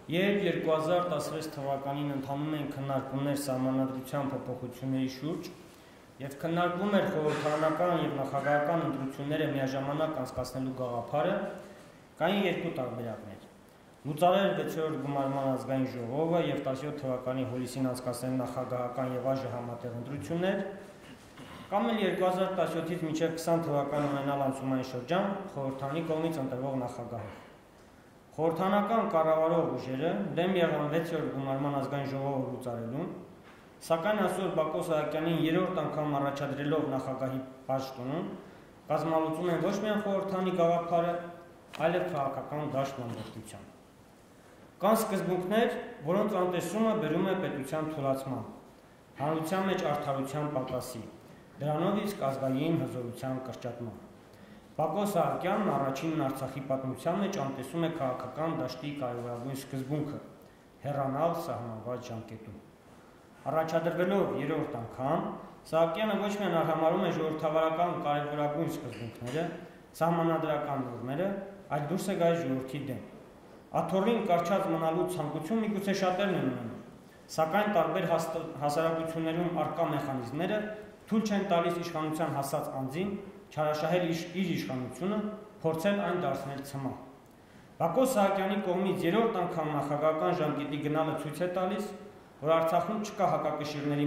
Երբ 2016 թվականին ընթանում են քննարկումներ սահմանադրության փոփոխությունների շուրջ եւ քննարկվում էր խորհրդարանական եւ նախագահական ընտրությունները միաժամանակ անցկացնելու գաղափարը, կային երկու տարբերակներ։ Լուծարել 6-րդ գումարման ազգային ժողովը եւ 17 թվականի հուլիսին անցկացնել նախագահական եւ ԱԺ համատեղ ընտրություններ, կամ էլ 2017-ից մինչև 20 թվական ունենալ անցումային շրջան խորհրդարանի կողմից ընտրվող նախագահը։ Խորհրդարանական կառավարող ուժերը դեմ եղան 6-րդ գումարման ազգային ժողովը լուծարելուն, սակայն այսօր Բակո Սահակյանին 3-րդ անգամ առաջադրելով նախագահի պաշտոնում կազմալուծում են ոչ միայն խորհրդարանի գաղափարը, այլև քաղաքական դաշտ ամբողջությամբ։ Կան սկզբունքներ, որոնց անտեսումը բերում է պետության թուլացման, հանրության մեջ արդարության պակասի, դրանով իսկ ազգային հզորության կրճատման։ Բակո Սահակյանն առաջինն Արցախի պատմության մեջ անտեսում է քաղաքական դաշտի կարևորագույն սկզբունքը՝ հեռանալ սահմանված ժամկետում։ Առաջադրվելով 3-րդ անգամ, Սահակյանը ոչ միայն արհամարհում է ժողովրդավարական կարևորագույն սկզբունքները, սահմանադրական նորմերը, այլ դուրս է գալիս ժողովրդի դեմ։ Աթոռին կարճած մնալու ցանկություն միգուցե շատերն են ունենում, սակայն տարբեր հասարակություններում առկա մեխանիզմները թույլ չեն տալիս իշխանության հասած անձին չարաշահել իր իշխանությունը, փորձել այն դարձնել ցմահ։ Բակո Սահակյանի կողմից 3-րդ անգամ նախագահական ժամկետի գնալը ցույց է տալիս, որ Արցախում չկա հակակշիռների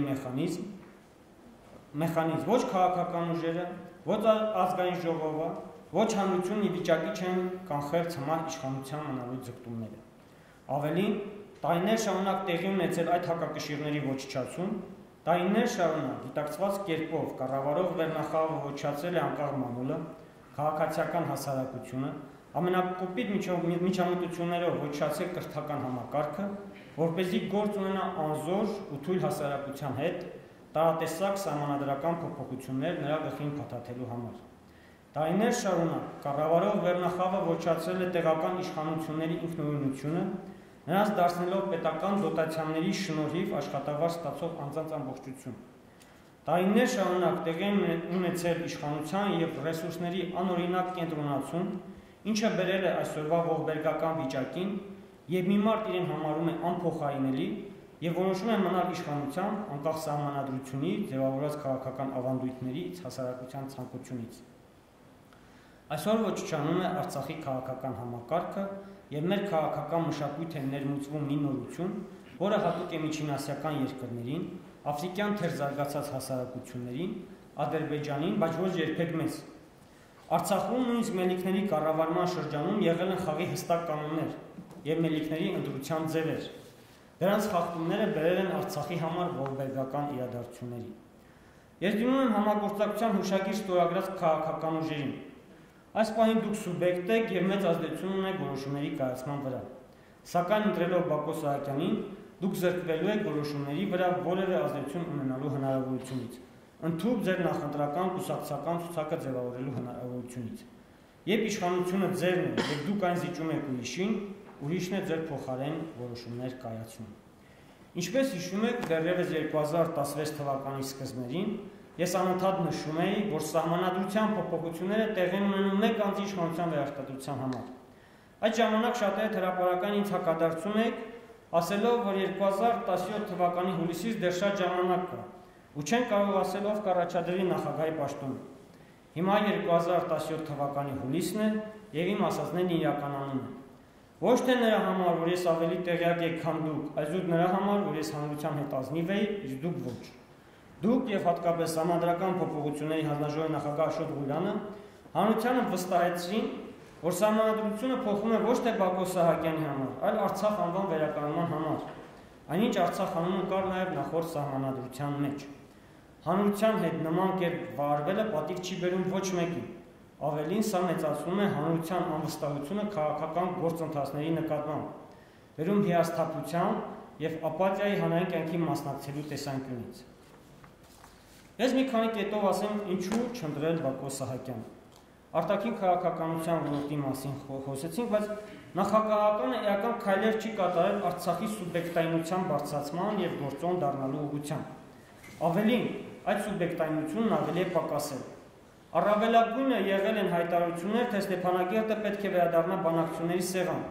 մեխանիզմ, ոչ քաղաքական ուժերը, ոչ ազգային ժողովը, ոչ հանրությունն ի վիճակի չեն կանխել ցմահ իշխանության մնալու ձգտումները։ Ավելին, տարիներ շարունակ տեղի ունեցել այդ հակակշիռների ոչնչացում, տարիներ շարունակ գիտակցված կերպով կառավարող վերնախավը ոչնչացրել է անկախ մամուլը, քաղաքացիական հասարակությունը, ամենակոպիտ միջամտություններով ոչնչացել կրթական համակարգը, որպեսզի գործ ունենա անզոր ու թույլ հասարակության հետ տարատեսակ սահմանադրական փոփոխություններ նրա գլխին փաթաթելու համար։ Տարիներ շարունակ կառավարող վերնախավը ոչնչացրել է տեղական իշխանությունների ինքնուրույնությունը, նրանց դարձնելով պետական դոտացիաների շնորհիվ աշխատավարձ ստացող անձանց ամբողջություն։ Տարիներ շարունակ տեղի ունեցել իշխանության եւ ռեսուրսների անօրինակ կենտրոնացում, ինչը բերել է այսօրվա ողբերգական վիճակին եւ մի մարդ իրեն համարում է անփոխարինելի եւ որոշում է մնալ իշխանության անկախ սահմանադրությունից, ձևավորած քաղաքական ավանդույթներից, հասարակության ցանկությունից։ Այսօր ոչնչանում է Արցախի քաղաքական համակարգը եւ մեր քաղաքական մշակույթը ներմուծվում մի նորություն, որը հատուկ է միջինասիական երկրներին, աֆրիկյան թերզարգացած հասարակություններին, Ադրբեջանին, բայց ոչ երբեք մեզ։ Արցախում նույնիսկ մելիքների կառավարման շրջանում եղել են խաղի հստակ կանոններ եւ մելիքների ընտրության ձևեր։ Դրանց խախտումները բերել են Արցախի համար ողբերգական իրադարձությունների։ Ես դիմում եմ համագործակցության հուշագիր ստորագրած քաղաքական ուժերին։ Այս պահին դուք սուբյեկտ եք եւ մեծ ազդեցություն ունեք որոշումների կայացման վրա։ Սակայն ընտրելով Բակո Սահակյանին, դուք զրկվելու եք որոշումների վրա որևէ ազդեցություն ունենալու հնարավորությունից, ընդհանուր ձեր նախընտրական կուսակցական ցուցակը ձևավորելու հնարավորությունից։ Երբ իշխանությունը ձերն է եւ դուք այն զիջում եք ուրիշին, ուրիշն է ձեր փոխարեն որոշումներ կայացնում։ Ինչպես հիշում եք, դեռևս 2016 թվականի սկզբներին ես անընդհատ նշում էի, որ սահմանադրության փոփոխությունները տեղի ունենում մեկ անձի իշխանության վերարտադրության համար։ Այդ ժամանակ շատերը հրապարակային ինձ հակադարձում եք, ասելով, որ 2017 թվականի հուլիսից դեռ շատ ժամանակ կա, ու չեն կարող ասել ով կառաջադրի նախագահի պաշտոնը։ Հիմա 2017 թվականի հուլիսն է եւ իմ ասածներն իրականանում են։ Ոչ թե նրա համար, որ ես ավելի տեղյակ եք, քան դուք, այլ զուտ նրա համար, որ ես հանրության հետ ազնիվ էի, իսկ դուք ոչ։ Դուք եւ հատկապես սահմանադրական փոփոխությունների հանձնաժողովի նախագահ Աշոտ Ղուլյանը հանրությանը վստահեցրին, որ սահմանադրությունը փոխում է ոչ թե Բակո Սահակյանի համար, այլ Արցախ անվան վերականգնման համար, այնինչ Արցախ անունը կար նաեւ նախորդ սահմանադրության մեջ։ Հանրության հետ նման կերպ վարվելը պատիվ չի բերում ոչ մեկին։ Ավելին, սա մեծացնում է հանրության անվստահությունը քաղաքական գործընթացների նկատմամբ, բերում հիասթափության եւ ապաթիայի հանրային կյանքի մասնակցելու տեսանկյունից։ Ես մի քանի կետով ասեմ, ինչու չընտրել Բակո Սահակյանը։ Արտաքին քաղաքականության ոլորտի մասին խոսեցինք, բայց նախագահականը էական քայլեր չի կատարել Արցախի սուբյեկտայնության բարձրացման եւ գործոն դառնալու ուղղությամբ։ Ավելին, այդ սուբյեկտայնությունն ավելի է պակասել։ Առավելագույնը եղել են հայտարարություններ, թե Ստեփանագերտը պետք է վերադառնա բանակցությունների սեղան,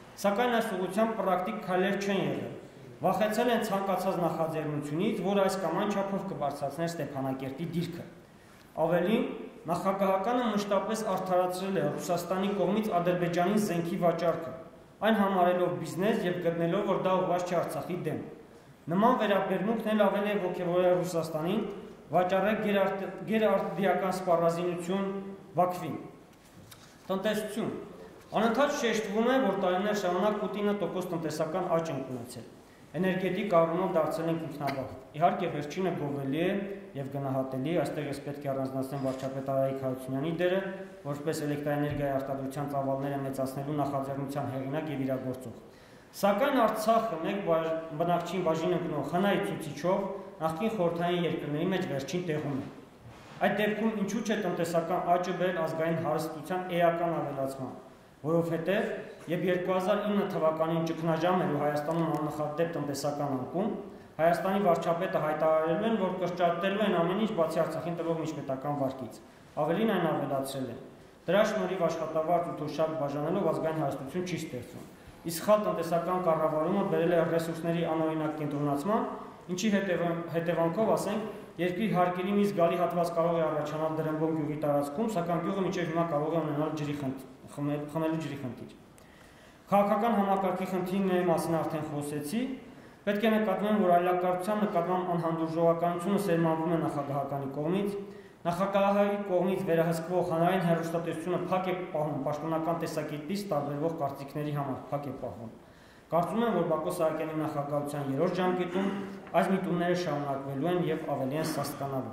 Սակայն այս ուղղությամբ պրակտիկ քայլեր չեն եղել։ Վախեցել են ցանկացած նախաձեռնությունից, որը այս կամ այն չափով կբարձրացներ Ստեփանակերտի դիրքը։ Ավելին, նախագահականը մշտապես արդարացրել է Ռուսաստանի կողմից Ադրբեջանի զենքի վաճառքը, այն համարելով բիզնես եւ գտնելով, որ դա ուղղված չէ Արցախի դեմ։ Նման վերաբերմունքն էլ ավելի է ոգևորել Ռուսաստանին վաճառել գերարտիական սպառազինություն Բաքվին։ Տնտեսություն։ Անընդհատ շեշտվում է, որ տարիներ շարունակ Պուտինը տոկոս տնտեսական աճ են ունեցել։ Էներգետիկ առումով դարձել են ինքնաբավ։ Իհարկե վերջինը գովելի է եւ գնահատելի, այստեղ ես պետք է առանձնացնեմ վարչապետ Արայիկ Հարությունյանի դերը, որպես էլեկտրաէներգիայի արտադրության ծավալները մեծացնելու նախաձեռնության հեղինակ եւ իրագործող։ Սակայն Արցախը մեկ բնակչին բաժին ընկնող հնայի ցուցիչով նախկին խորհրդային երկրների մեջ վերջին տեղում է։ Այդ դեպքում ինչու՞ չէ տնտեսական աճը բերել ազգային հարստության էական ավելացման, որովհետև երբ 2009 թվականին ճգնաժամ էր ու Հայաստանում աննախադեպ տնտեսական անկում, Հայաստանի վարչապետը հայտարարել են, որ կրճատելու են ամեն ինչ բացի Արցախին տրվող միջպետական վարկից։ Ավելին այն ավելացրել են։ Դրա շնորհիվ աշխատավարձ ու թոշակ բաժանելով ազգային հարստություն չի ստեղծվում։ Իսկ սխալ տնտեսական կառավարումը բերել է ռեսուրսների անօրինակ կենտրոնացման, ինչի հետևանքով, ասենք, երկրի հարկերի մի զգալի հատված կարող է առաջանալ Դրամբոն գյուղի տարածքում, սակայն գյուղը մինչև հիմա կարող է ունենալ խմելու ջրի խնդիր։ Քաղաքական համակարգի խնդիրների մասին արդեն խոսեցի։ Պետք է նկատվեն, որ այլակարգության նկատմամբ անհանդուրժողականությունը սերմանվում է նախագահականի կողմից։ Նախագահի կողմից վերահսկվող հանրային հեռուստատեսությունը փակ է պահում պաշտոնական տեսակետից տարբերվող կարծիքների համար, փակ է պահում։ Կարծում եմ, որ Բակո Սահակյանի նախագահության 3-րդ ժամկետում այս միտումները շարունակվելու են եւ ավելի են սաստկանալու։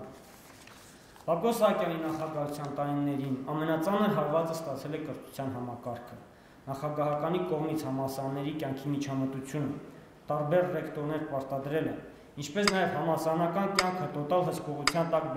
Բակո Սահակյանի նախագահության տարիներին ամենածանր հարվածը ստացել է կրթության համակարգը։ Նախագահականի կողմից համալսարանների կյանքի միջամտությունը, տարբեր ռեկտորներ պարտադրելը, ինչպես նաև համալսարանական կյանքը տոտալ հսկողության տակ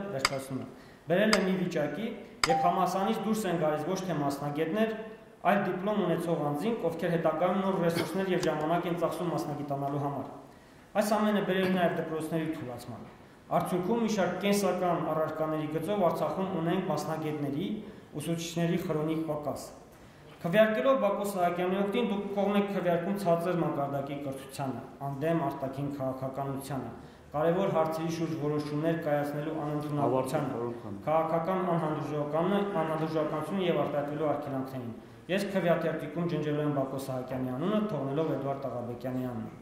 բերել է մի վիճակի, երբ համալսարանից դուրս են գալիս ոչ թե մասնագետներ, այլ դիպլոմ ունեցող անձինք, ովքեր հետագայում նոր ռեսուրսներ եւ ժամանակ են ծախսում մասնագիտանալու համար։ Այս ամենը բերել է նաև դպրոցների թուլացման։ Արդյունքում մի շարք կենսական առարկաների գծով Արցախում ունենք մասնագետների, ուսուցիչների քրոնիկ պակաս։ Քվեարկելով Բակո Սահակյանի օգտին դուք կողմ եք քվեարկում ցածր մակարդակի կրթությանը, անդեմ արտաքին քաղաքականությանը, կարևոր հարցերի շուրջ որոշումներ կայացնելու անընդունակությանը, քաղաքական անհանդուրժողականությունը եւ արտահայտվելու արգելանքներին։ Ես քվեատերտիկում ջնջել եմ Բակո Սահակյանի անունը, թողնելով Էդուարդ Աղաբեկյանի անունը։